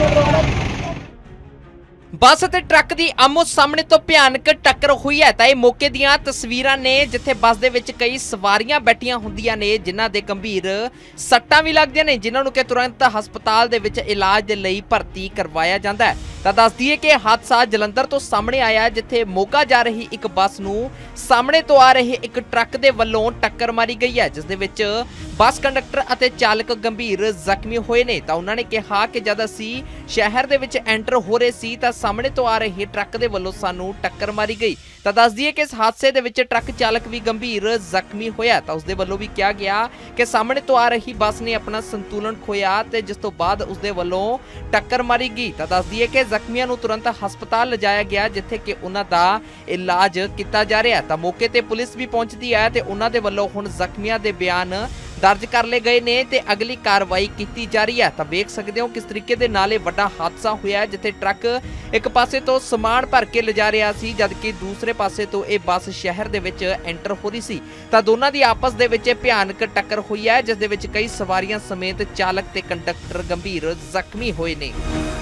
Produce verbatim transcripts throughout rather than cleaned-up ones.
ਬੱਸ ਅਤੇ ਟਰੱਕ ਦੀ ਆਮੋ ਸਾਹਮਣੇ ਤੋਂ ਭਿਆਨਕ ਟੱਕਰ ਹੋਈ ਹੈ ਤਾਂ ਇਹ ਮੌਕੇ ਦੀਆਂ ਤਸਵੀਰਾਂ ਨੇ ਜਿੱਥੇ ਬੱਸ ਦੇ ਵਿੱਚ ਕਈ ਸਵਾਰੀਆਂ ਬੈਠੀਆਂ ਹੁੰਦੀਆਂ ਨੇ ਜਿਨ੍ਹਾਂ ਦੇ ਗੰਭੀਰ ਸੱਟਾਂ ਵੀ ਲੱਗਦੀਆਂ ਨੇ ਜਿਨ੍ਹਾਂ ਨੂੰ ਕਿ ਤੁਰੰਤ ਹਸਪਤਾਲ ਦੇ ਵਿੱਚ ਇਲਾਜ ਦੇ ਲਈ ਭਰਤੀ ਕਰਵਾਇਆ ਜਾਂਦਾ ਹੈ। ਤਾਂ ਦੱਸ ਦਈਏ ਕਿ ਹਾਦਸਾ ਜਲੰਧਰ ਤੋਂ ਸਾਹਮਣੇ ਆਇਆ ਜਿੱਥੇ ਮੋਗਾ ਜਾ ਰਹੀ ਇੱਕ ਬੱਸ ਨੂੰ ਸਾਹਮਣੇ ਤੋਂ ਆ ਰਹੇ ਇੱਕ ਟਰੱਕ ਦੇ ਵੱਲੋਂ ਟੱਕਰ ਮਾਰੀ ਗਈ ਹੈ ਜਿਸ ਦੇ ਵਿੱਚ ਬੱਸ ਕੰਡਕਟਰ ਅਤੇ ਚਾਲਕ ਗੰਭੀਰ ਜ਼ਖਮੀ ਹੋਏ ਨੇ। ਤਾਂ ਉਹਨਾਂ ਨੇ ਕਿਹਾ ਕਿ ਜਦ ਅਸੀਂ ਸ਼ਹਿਰ ਦੇ ਵਿੱਚ ਐਂਟਰ ਹੋ ਰਹੇ ਸੀ ਤਾਂ ਸਾਹਮਣੇ ਤੋਂ ਆ ਰਹੇ ਟਰੱਕ ਦੇ ਵੱਲੋਂ ਸਾਨੂੰ ਟੱਕਰ ਮਾਰੀ ਗਈ। ਤਾਂ ਦੱਸ ਦਈਏ ਕਿ ਇਸ ਹਾਦਸੇ ਦੇ ਵਿੱਚ ਟਰੱਕ ਚਾਲਕ ਵੀ ਗੰਭੀਰ ਜ਼ਖਮੀ ਹੋਇਆ। ਤਾਂ ਉਸ ਦੇ ਵੱਲੋਂ ਵੀ ਕਿਹਾ ਗਿਆ ਕਿ ਸਾਹਮਣੇ ਤੋਂ ਆ ਰਹੀ ਬੱਸ ਨੇ ਆਪਣਾ ਸੰਤੁਲਨ ਖੋਇਆ ਤੇ ਜਿਸ ਤੋਂ ਬਾਅਦ ਉਸ ਦੇ ਵੱਲੋਂ ਟੱਕਰ ਮਾਰੀ ਗਈ। ਤਾਂ ਦੱਸ ਦਈਏ ਕਿ ਜ਼ਖਮੀਆਂ ਨੂੰ ਤੁਰੰਤ ਹਸਪਤਾਲ ਲਿਜਾਇਆ ਗਿਆ ਜਿੱਥੇ ਕਿ ਉਹਨਾਂ ਦਾ ਇਲਾਜ ਕੀਤਾ ਜਾ ਰਿਹਾ। ਤਾਂ ਮੌਕੇ ਤੇ ਪੁਲਿਸ ਵੀ ਪਹੁੰਚਦੀ ਹੈ ਤੇ ਉਹਨਾਂ ਦੇ ਵੱਲੋਂ ਹੁਣ ਜ਼ਖਮੀਆਂ ਦੇ ਬਿਆਨ ਦਰਜ ਕਰ ਲਏ ਗਏ ਨੇ ਤੇ ਅਗਲੀ ਕਾਰਵਾਈ ਕੀਤੀ ਜਾ ਰਹੀ ਹੈ। ਤਾਂ ਵੇਖ ਸਕਦੇ ਹੋ ਕਿਸ ਤਰੀਕੇ ਦੇ ਨਾਲ ਇਹ ਵੱਡਾ ਹਾਦਸਾ ਹੋਇਆ ਜਿੱਥੇ ਟਰੱਕ ਇੱਕ ਪਾਸੇ ਤੋਂ ਸਮਾਨ ਭਰ ਕੇ ਲਿਜਾ ਰਿਹਾ ਸੀ ਜਦਕਿ ਦੂਸਰੇ ਪਾਸੇ ਤੋਂ ਇਹ ਬੱਸ ਸ਼ਹਿਰ ਦੇ ਵਿੱਚ ਐਂਟਰ ਹੋ ਰਹੀ ਸੀ। ਤਾਂ ਦੋਨਾਂ ਦੀ ਆਪਸ ਦੇ ਵਿੱਚ ਭਿਆਨਕ ਟੱਕਰ ਹੋਈ ਹੈ ਜਿਸ ਦੇ ਵਿੱਚ ਕਈ ਸਵਾਰੀਆਂ ਸਮੇਤ ਚਾਲਕ ਤੇ ਕੰਡਕਟਰ ਗੰਭੀਰ ਜ਼ਖਮੀ ਹੋਏ ਨੇ।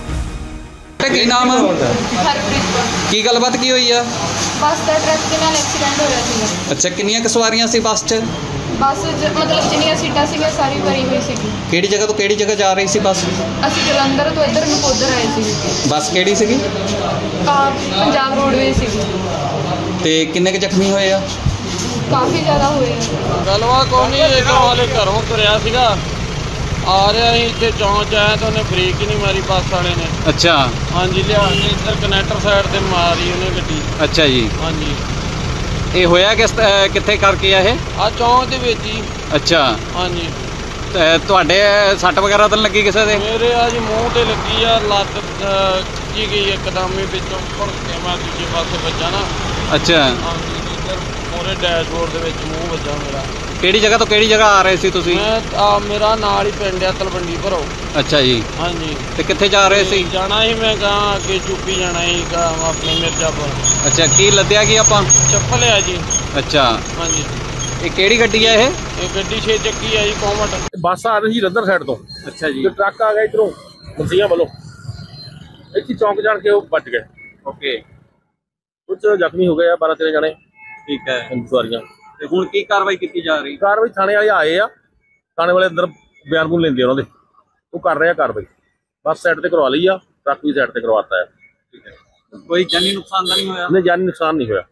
ਕੀ ਨਾਮ ਹਰਪ੍ਰੀਤ ਕੌਰ। ਕੀ ਗੱਲਬਾਤ ਕੀ ਹੋਈ ਆ? ਬੱਸ ਦਾ ਟਰੱਕ ਦੇ ਨਾਲ ਐਕਸੀਡੈਂਟ ਹੋਇਆ ਸੀਗਾ। ਅੱਛਾ, ਕਿੰਨੀਆਂ ਕੁ ਸਵਾਰੀਆਂ ਸੀ ਬੱਸ 'ਚ? ਬੱਸ ਮਤਲਬ ਜਿੰਨੀਆਂ ਸੀਟਾਂ ਸੀਗੀਆਂ ਸਾਰੀ ਭਰੀ ਹੋਈ ਸੀਗੀ। ਕਿਹੜੀ ਜਗ੍ਹਾ ਤੋਂ ਕਿਹੜੀ ਜਗ੍ਹਾ ਜਾ ਰਹੀ ਸੀ ਬੱਸ? ਅਸੀਂ ਜਲੰਧਰ ਤੋਂ ਇੱਧਰ ਨਕੋਦਰ ਆਏ ਸੀ। ਬੱਸ ਕਿਹੜੀ ਸੀਗੀ? ਕਾ ਪੰਜਾਬ ਰੋਡਵੇਜ਼ ਸੀਗੀ। ਤੇ ਕਿੰਨੇ ਕੁ ਜ਼ਖਮੀ ਹੋਏ ਆ? ਕਾਫੀ ਜ਼ਿਆਦਾ ਹੋਏ ਆ। ਗਲਵਾ ਕੋਈ ਨਹੀਂ, ਇੱਕ ਵਾਲੇ ਘਰੋਂ ਤੁਰਿਆ ਸੀਗਾ ਆ ਰਿਹਾ ਸੀ ਇੱਥੇ ਚੌਂਚ ਆਇਆ ਤਾਂ ਉਹਨੇ ਬ੍ਰੇਕ ਹੀ ਨਹੀਂ ਮਾਰੀ ਬੱਸ ਵਾਲੇ ਨੇ। ਅੱਛਾ ਹਾਂਜੀ, ਲਿਆ ਕੇ ਇੱਧਰ ਕਨੈਕਟਰ ਸਾਈਡ ਤੇ ਮਾਰੀ ਉਹਨੇ ਗੱਡੀ। ਅੱਛਾ ਜੀ। ਹਾਂਜੀ, ਇਹ ਹੋਇਆ ਕਿਸ ਕਿੱਥੇ ਕਰਕੇ ਆ ਇਹ? ਆ ਚੌਂਕ ਦੇ ਵਿੱਚ ਹੀ। ਅੱਛਾ ਹਾਂਜੀ। ਤੇ ਤੁਹਾਡੇ ਸੱਟ ਵਗੈਰਾ ਤਾਂ ਲੱਗੀ ਕਿਸੇ ਦੇ? ਮੇਰੇ ਆ ਜੀ ਮੂੰਹ ਤੇ ਲੱਗੀ ਆ, ਲੱਤ ਖਿੱਚੀ ਗਈ ਇੱਕਦਮ ਹੀ ਵਿੱਚੋਂ ਭੁੜ ਕੇ ਮੈਂ ਦੂਜੇ ਪਾਸੇ ਵੱਜਾ ਨਾ। ਅੱਛਾ। ਹਾਂਜੀ, ਇੱਧਰ ਮੋਰੇ ਡੈਸ਼ਬੋਰਡ ਦੇ ਵਿੱਚ ਮੂੰਹ ਵੱਜਾ ਮੇਰਾ। ਕਿਹੜੀ ਜਗ੍ਹਾ ਤੋਂ ਕਿਹੜੀ ਜਗ੍ਹਾ ਆ ਰਹੇ ਸੀ ਤੁਸੀਂ? ਮੈਂ ਆ ਮੇਰਾ ਨਾਲ ਹੀ ਪਿੰਡ ਆ ਤਲਵੰਡੀ ਭਰੋ। ਅੱਛਾ ਜੀ। ਹਾਂਜੀ। ਤੇ ਕਿੱਥੇ ਜਾ ਰਹੇ ਸੀ? ਜਾਣਾ ਸੀ ਮੈਂ ਕਹਾਂ ਅੱਗੇ ਯੂਪੀ ਜਾਣਾ ਸੀ ਆਪਣੇ ਮਿਰਜ਼ਾਪੁਰ। ਅੱਛਾ, ਕੀ ਲੱਦਿਆ ਕੀ ਆਪਾਂ? ਚੱਪਲ ਆ ਜੀ। ਅੱਛਾ। ਹਾਂਜੀ। ਇਹ ਕਿਹੜੀ ਗੱਡੀ ਆ ਇਹ? ਇਹ ਗੱਡੀ ਛੇ ਚੱਕੀ ਆ ਜੀ ਕੋਮਟ। ਬੱਸ ਆ ਰਹੀ ਸੀ ਜਲੰਧਰ ਸਾਈਡ ਤੋਂ। ਅੱਛਾ ਜੀ। ਤੇ ਟਰੱਕ ਆ ਗਿਆ ਇਧਰੋਂ ਮਸੀਆਂ ਵੱਲੋਂ, ਇੱਥੇ ਚੌਂਕ ਜਾਣ ਕੇ ਉਹ ਵੱਜ ਗਏ। ਓਕੇ। ਕੁਝ ਜ਼ਖਮੀ ਹੋ ਗਏ ਆ ਬਾਰਾਂ ਤੇਰਾਂ ਜਣੇ। ਠੀਕ ਹੈ। ਸਵਾਰੀਆਂ। ਤੇ ਹੁਣ ਕੀ ਕਾਰਵਾਈ ਕੀਤੀ ਜਾ ਰਹੀ? ਕਾਰਵਾਈ ਥਾਣੇ ਵਾਲੇ ਆਏ ਆ, ਥਾਣੇ ਵਾਲੇ ਅੰਦਰ ਬਿਆਨ ਬੂਨ ਲੈਂਦੇ ਉਹਨਾਂ ਦੇ, ਉਹ ਕਰ ਰਹੇ ਆ ਕਾਰਵਾਈ। ਬੱਸ ਸਾਈਡ ਤੇ ਕਰਵਾ ਲਈ ਆ, ਟਰੱਕ ਵੀ ਸਾਈਡ ਤੇ ਕਰਵਾਤਾ ਹੈ। ਠੀਕ ਹੈ। ਕੋਈ ਜਾਨੀ ਨੁਕਸਾਨ ਤਾਂ ਨਹੀਂ ਹੋਇਆ? ਨਹੀਂ, ਜਾਨੀ ਨੁਕਸਾਨ ਨਹੀਂ ਹੋਇਆ।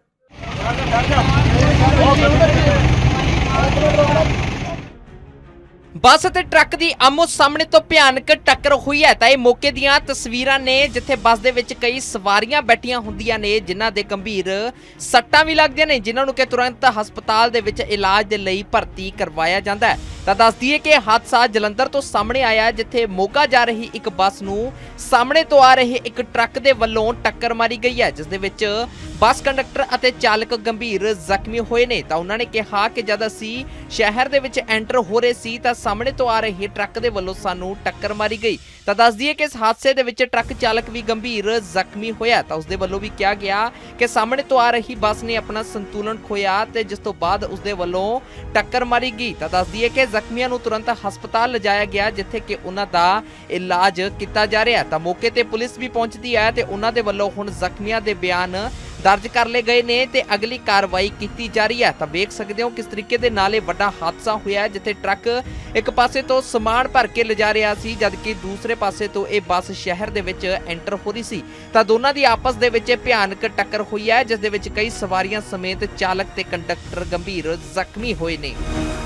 ਬੱਸ ਅਤੇ ਟਰੱਕ ਦੀ ਆਮੋ ਸਾਹਮਣੇ ਤੋਂ ਭਿਆਨਕ ਟੱਕਰ ਹੋਈ ਹੈ ਤਾਂ ਇਹ ਮੌਕੇ ਦੀਆਂ ਤਸਵੀਰਾਂ ਨੇ ਜਿੱਥੇ ਬੱਸ ਦੇ ਵਿੱਚ ਕਈ ਸਵਾਰੀਆਂ ਬੈਠੀਆਂ ਹੁੰਦੀਆਂ ਨੇ ਜਿਨ੍ਹਾਂ ਦੇ ਗੰਭੀਰ ਸੱਟਾਂ ਵੀ ਲੱਗਦੀਆਂ ਨੇ ਜਿਨ੍ਹਾਂ ਨੂੰ ਕਿ ਤੁਰੰਤ ਹਸਪਤਾਲ ਦੇ ਵਿੱਚ ਇਲਾਜ ਦੇ ਲਈ ਭਰਤੀ ਕਰਵਾਇਆ ਜਾਂਦਾ ਹੈ। ਤਾਂ ਦੱਸ ਦਈਏ ਕਿ ਹਾਦਸਾ ਜਲੰਧਰ ਤੋਂ ਸਾਹਮਣੇ ਆਇਆ ਜਿੱਥੇ ਮੋਗਾ ਜਾ ਰਹੀ ਇੱਕ ਬੱਸ ਨੂੰ ਸਾਹਮਣੇ ਤੋਂ ਆ ਰਹੇ ਇੱਕ ਟਰੱਕ ਦੇ ਵੱਲੋਂ ਟੱਕਰ ਮਾਰੀ ਗਈ ਹੈ ਜਿਸ ਦੇ ਵਿੱਚ ਬੱਸ ਕੰਡਕਟਰ ਅਤੇ ਚਾਲਕ ਗੰਭੀਰ ਜ਼ਖਮੀ ਹੋਏ ਨੇ। ਤਾਂ ਉਹਨਾਂ ਨੇ ਕਿਹਾ ਕਿ ਜਦ ਅਸੀਂ ਸ਼ਹਿਰ ਦੇ ਵਿੱਚ ਐਂਟਰ ਹੋ ਰਹੇ ਸੀ ਤਾਂ ਸਾਹਮਣੇ ਤੋਂ ਆ ਰਹੇ ਟਰੱਕ ਦੇ ਵੱਲੋਂ ਸਾਨੂੰ ਟੱਕਰ ਮਾਰੀ ਗਈ। ਤਾਂ ਦੱਸ ਦਈਏ ਕਿ ਇਸ ਹਾਦਸੇ ਦੇ ਵਿੱਚ ਟਰੱਕ ਚਾਲਕ ਵੀ ਗੰਭੀਰ ਜ਼ਖਮੀ ਹੋਇਆ। ਤਾਂ ਉਸ ਦੇ ਵੱਲੋਂ ਵੀ ਕਿਹਾ ਗਿਆ ਕਿ ਸਾਹਮਣੇ ਤੋਂ ਆ ਰਹੀ ਬੱਸ ਨੇ ਆਪਣਾ ਸੰਤੁਲਨ ਖੋਇਆ ਤੇ ਜਿਸ ਤੋਂ ਬਾਅਦ ਉਸ ਦੇ ਵੱਲੋਂ ਟੱਕਰ ਮਾਰੀ ਗਈ। ਤਾਂ ਦੱਸ ਦਈਏ ਕਿ ਜ਼ਖਮੀਆਂ ਨੂੰ ਤੁਰੰਤ ਹਸਪਤਾਲ ਲਿਜਾਇਆ ਗਿਆ ਜਿੱਥੇ ਕਿ ਉਹਨਾਂ ਦਾ ਇਲਾਜ ਕੀਤਾ ਜਾ ਰਿਹਾ। ਤਾਂ ਮੌਕੇ ਤੇ ਪੁਲਿਸ ਵੀ ਪਹੁੰਚਦੀ ਹੈ ਤੇ ਉਹਨਾਂ ਦੇ ਵੱਲੋਂ ਹੁਣ ਜ਼ਖਮੀਆਂ ਦੇ ਬਿਆਨ ਦਰਜ ਕਰ ਲਏ ਗਏ ਨੇ ਤੇ ਅਗਲੀ ਕਾਰਵਾਈ ਕੀਤੀ ਜਾ ਰਹੀ ਹੈ। ਤਾਂ ਵੇਖ ਸਕਦੇ ਹੋ ਕਿਸ ਤਰੀਕੇ ਦੇ ਨਾਲ ਇਹ ਵੱਡਾ ਹਾਦਸਾ ਹੋਇਆ ਜਿੱਥੇ ਟਰੱਕ ਇੱਕ ਪਾਸੇ ਤੋਂ ਸਮਾਨ ਭਰ ਕੇ ਲਿਜਾ ਰਿਹਾ ਸੀ ਜਦਕਿ ਦੂਸਰੇ ਪਾਸੇ ਤੋਂ ਇਹ ਬੱਸ ਸ਼ਹਿਰ ਦੇ ਵਿੱਚ ਐਂਟਰ ਹੋ ਰਹੀ ਸੀ। ਤਾਂ ਦੋਨਾਂ ਦੀ ਆਪਸ ਦੇ ਵਿੱਚ ਭਿਆਨਕ ਟੱਕਰ ਹੋਈ ਹੈ ਜਿਸ ਦੇ ਵਿੱਚ ਕਈ ਸਵਾਰੀਆਂ ਸਮੇਤ ਚਾਲਕ ਤੇ ਕੰਡਕਟਰ ਗੰਭੀਰ ਜ਼ਖਮੀ ਹੋਏ ਨੇ।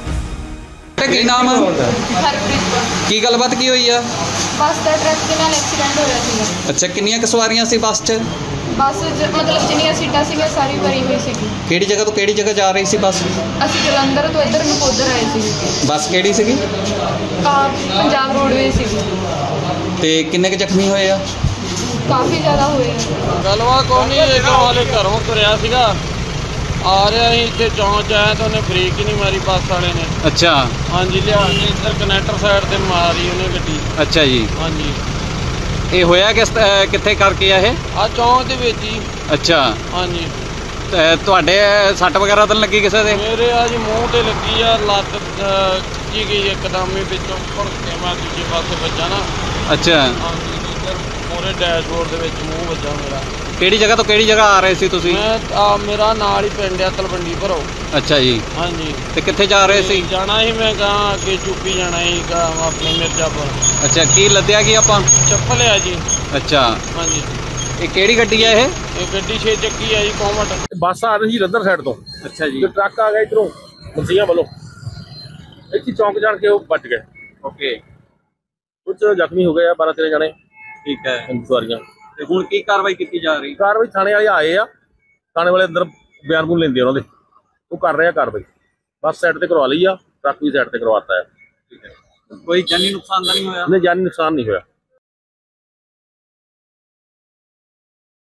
ਕੀ ਨਾਮ ਹਰਪ੍ਰੀਤ ਕੌਰ। ਕੀ ਗੱਲਬਾਤ ਕੀ ਹੋਈ ਆ? ਬੱਸ ਦਾ ਟਰੱਕ ਦੇ ਨਾਲ ਐਕਸੀਡੈਂਟ ਹੋਇਆ ਸੀਗਾ। ਅੱਛਾ, ਕਿੰਨੀਆਂ ਕੁ ਸਵਾਰੀਆਂ ਸੀ ਬੱਸ 'ਚ? ਬੱਸ ਮਤਲਬ ਜਿੰਨੀਆਂ ਸੀਟਾਂ ਸੀਗੀਆਂ ਸਾਰੀ ਭਰੀ ਹੋਈ ਸੀਗੀ। ਕਿਹੜੀ ਜਗ੍ਹਾ ਤੋਂ ਕਿਹੜੀ ਜਗ੍ਹਾ ਜਾ ਰਹੀ ਸੀ ਬੱਸ? ਅਸੀਂ ਜਲੰਧਰ ਤੋਂ ਇੱਧਰ ਨਕੋਦਰ ਆਏ ਸੀ। ਬੱਸ ਕਿਹੜੀ ਸੀਗੀ? ਕਾ ਪੰਜਾਬ ਰੋਡਵੇਜ਼ ਸੀਗੀ। ਤੇ ਕਿੰਨੇ ਕੁ ਜ਼ਖਮੀ ਹੋਏ ਆ? ਕਾਫੀ ਜ਼ਿਆਦਾ ਹੋਏ ਆ। ਗਲਵਾ ਕੋਈ ਨਹੀਂ, ਇੱਕ ਵਾਲੇ ਘਰੋਂ ਤੁਰਿਆ ਸੀਗਾ ਆ ਰਿਹਾ ਸੀ ਇੱਥੇ ਚੌਂਚ ਆਇਆ ਤਾਂ ਉਹਨੇ ਬ੍ਰੇਕ ਹੀ ਨਹੀਂ ਮਾਰੀ ਬੱਸ ਵਾਲੇ ਨੇ। ਅੱਛਾ। ਹਾਂਜੀ, ਲਿਆ ਕੇ ਇੱਧਰ ਕਨੈਕਟਰ ਸਾਈਡ ਤੇ ਮਾਰੀ ਉਹਨੇ ਗੱਡੀ। ਅੱਛਾ ਜੀ। ਹਾਂਜੀ। ਇਹ ਹੋਇਆ ਕਿਸ ਕਿੱਥੇ ਕਰਕੇ ਆ ਇਹ? ਆ ਚੌਂਕ ਦੇ ਵਿੱਚ ਹੀ। ਅੱਛਾ। ਹਾਂਜੀ। ਤੇ ਤੁਹਾਡੇ ਸੱਟ ਵਗੈਰਾ ਤਾਂ ਲੱਗੀ ਕਿਸੇ ਦੇ? ਮੇਰੇ ਆ ਜੀ ਮੂੰਹ ਤੇ ਲੱਗੀ ਆ, ਲੱਤ ਖਿੱਚੀ ਗਈ ਇੱਕਦਮ ਹੀ ਵਿੱਚੋਂ ਭੁੜ ਕੇ ਮੈਂ ਦੂਜੇ ਪਾਸੇ ਵੱਜਾ ਨਾ। ਅੱਛਾ। ਹਾਂਜੀ, ਇੱਧਰ ਮੋਰੇ ਡੈਸ਼ਬੋਰਡ ਦੇ ਵਿੱਚ ਮੂੰਹ ਵੱਜਾ ਮੇਰਾ। ਕਿਹੜੀ ਜਗ੍ਹਾ ਤੋਂ ਕਿਹੜੀ ਜਗ੍ਹਾ ਆ ਰਹੇ ਸੀ ਤੁਸੀਂ? ਮੈਂ ਆ ਮੇਰਾ ਨਾਲ ਹੀ ਪਿੰਡ ਆ ਤਲਵੰਡੀ ਭਰੋ। ਅੱਛਾ ਜੀ। ਹਾਂਜੀ। ਤੇ ਕਿੱਥੇ ਜਾ ਰਹੇ ਸੀ? ਜਾਣਾ ਸੀ ਮੈਂ ਕਹਾਂ ਅੱਗੇ ਚੁੱਪੀ ਜਾਣਾ ਸੀ ਗਾ ਆਪਣੇ ਮਿਰਜ਼ਾਪੁਰ। ਅੱਛਾ, ਕੀ ਲੱਦਿਆ ਕੀ ਆਪਾਂ? ਚੱਪਲ ਆ ਜੀ। ਅੱਛਾ, ਹਾਂਜੀ। ਇਹ ਕਿਹੜੀ ਗੱਡੀ ਹੈ ਇਹ? ਇਹ ਗੱਡੀ ਛੇ ਚੱਕੀ ਆ ਜੀ ਕੋਮਟ। ਬੱਸ ਆ ਰਹੀ ਸੀ ਰੰਦਰ ਸਾਈਡ ਤੋਂ। ਅੱਛਾ ਜੀ। ਤੇ ਟਰੱਕ ਆ ਗਿਆ ਇੱਧਰੋਂ ਮਸੀਆਂ ਵੱਲੋਂ, ਇੱਥੇ ਚੌਂਕ ਜਾਣ ਕੇ ਉਹ ਬਚ ਗਏ। ਓਕੇ। ਕੁਝ ਜ਼ਖਮੀ ਹੋ ਗਏ ਆ ਬਾਰਾਂ ਤੇਰਾਂ ਜਣੇ। ਠੀਕ ਹੈ। ਸਵਾਰੀਆਂ। ਤੇ ਹੁਣ ਕੀ ਕਾਰਵਾਈ ਕੀਤੀ ਜਾ ਰਹੀ? ਕਾਰਵਾਈ ਥਾਣੇ ਵਾਲੇ ਆਏ ਆ, ਥਾਣੇ ਵਾਲੇ ਅੰਦਰ ਬਿਆਨ ਬੂਨ ਲੈਂਦੇ ਉਹਨਾਂ ਦੇ, ਉਹ ਕਰ ਰਹੇ ਆ ਕਾਰਵਾਈ। ਬੱਸ ਸਾਈਡ ਤੇ ਕਰਵਾ ਲਈ ਆ, ਟਰੱਕ ਵੀ ਸਾਈਡ ਤੇ ਕਰਵਾਤਾ ਹੈ। ਠੀਕ ਹੈ। ਕੋਈ ਜਾਨੀ ਨੁਕਸਾਨ ਤਾਂ ਨਹੀਂ ਹੋਇਆ? ਨਹੀਂ, ਜਾਨੀ ਨੁਕਸਾਨ ਨਹੀਂ ਹੋਇਆ।